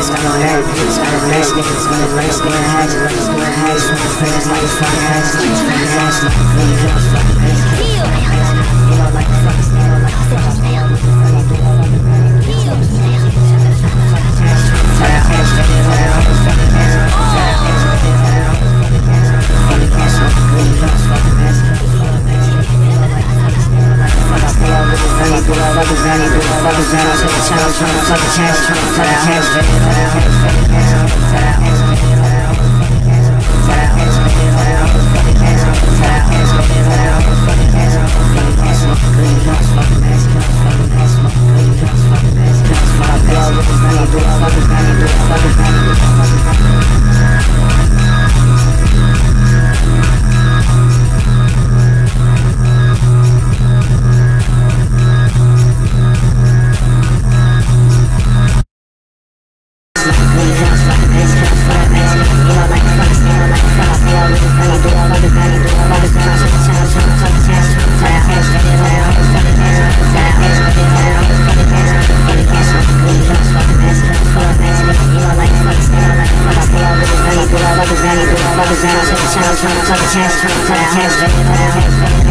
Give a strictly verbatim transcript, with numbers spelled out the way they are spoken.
niggas gonna hurt, niggas gonna hurt, niggas gonna hurt, niggas gonna hurt, niggas gonna hurt, niggas gonna hurt, like fuck ass, niggas gonna hurt, like fuck ass, you know like fuck, you know like fuck, Challenge, challenge, challenge, challenge, challenge, challenge, challenge, challenge, challenge,